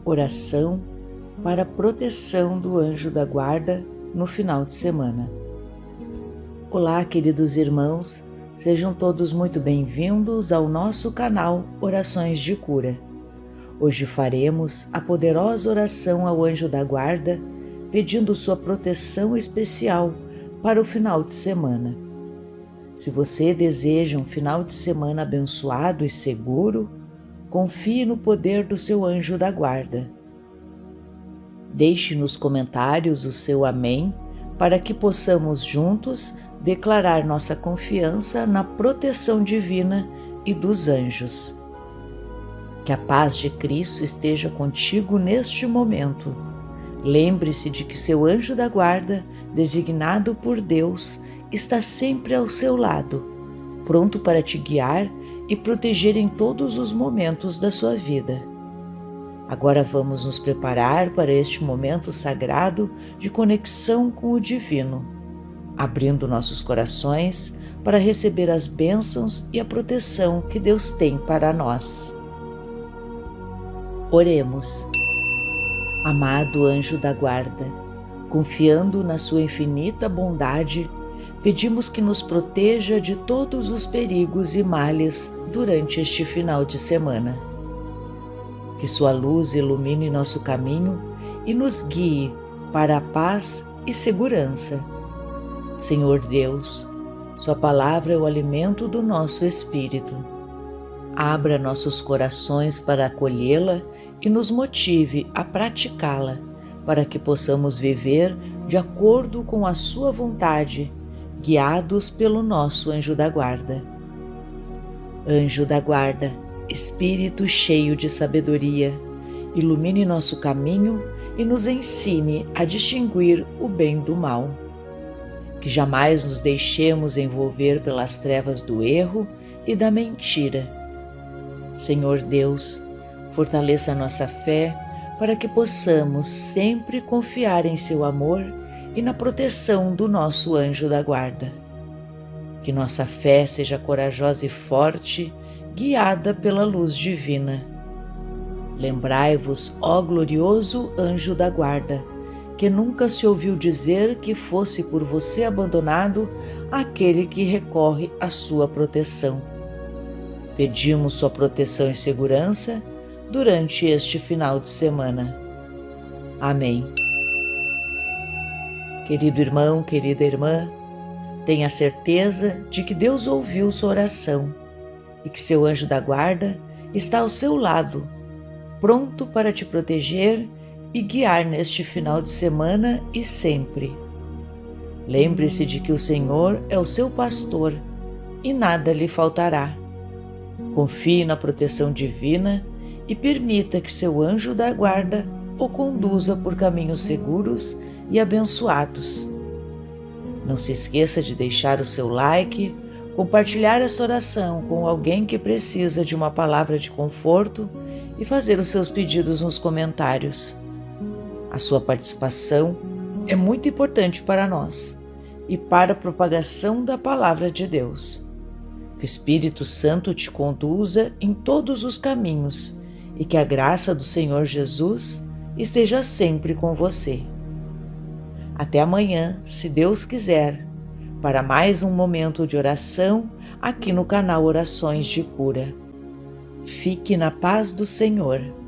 Oração para a proteção do anjo da guarda no final de semana. Olá, queridos irmãos, sejam todos muito bem-vindos ao nosso canal Orações de Cura. Hoje faremos a poderosa oração ao anjo da guarda, pedindo sua proteção especial para o final de semana. Se você deseja um final de semana abençoado e seguro, confie no poder do seu anjo da guarda. Deixe nos comentários o seu amém para que possamos juntos declarar nossa confiança na proteção divina e dos anjos. Que a paz de Cristo esteja contigo neste momento. Lembre-se de que seu anjo da guarda, designado por Deus, está sempre ao seu lado, pronto para te guiar e proteger em todos os momentos da sua vida. Agora vamos nos preparar para este momento sagrado de conexão com o divino, abrindo nossos corações para receber as bênçãos e a proteção que Deus tem para nós. Oremos. Amado anjo da guarda, confiando na sua infinita bondade, pedimos que nos proteja de todos os perigos e males durante este final de semana. Que sua luz ilumine nosso caminho e nos guie para a paz e segurança. Senhor Deus, sua palavra é o alimento do nosso espírito. Abra nossos corações para acolhê-la e nos motive a praticá-la, para que possamos viver de acordo com a sua vontade, guiados pelo nosso anjo da guarda. Anjo da guarda, Espírito cheio de sabedoria, ilumine nosso caminho e nos ensine a distinguir o bem do mal. Que jamais nos deixemos envolver pelas trevas do erro e da mentira. Senhor Deus, fortaleça a nossa fé para que possamos sempre confiar em seu amor e na proteção do nosso anjo da guarda. Que nossa fé seja corajosa e forte, guiada pela luz divina. Lembrai-vos, ó glorioso anjo da guarda, que nunca se ouviu dizer que fosse por você abandonado aquele que recorre à sua proteção. Pedimos sua proteção e segurança durante este final de semana. Amém. Querido irmão, querida irmã, tenha certeza de que Deus ouviu sua oração e que seu anjo da guarda está ao seu lado, pronto para te proteger e guiar neste final de semana e sempre. Lembre-se de que o Senhor é o seu pastor e nada lhe faltará. Confie na proteção divina e permita que seu anjo da guarda o conduza por caminhos seguros e abençoados. Não se esqueça de deixar o seu like, compartilhar esta oração com alguém que precisa de uma palavra de conforto e fazer os seus pedidos nos comentários. A sua participação é muito importante para nós e para a propagação da palavra de Deus. Que o Espírito Santo te conduza em todos os caminhos e que a graça do Senhor Jesus esteja sempre com você. Até amanhã, se Deus quiser, para mais um momento de oração aqui no canal Orações de Cura. Fique na paz do Senhor.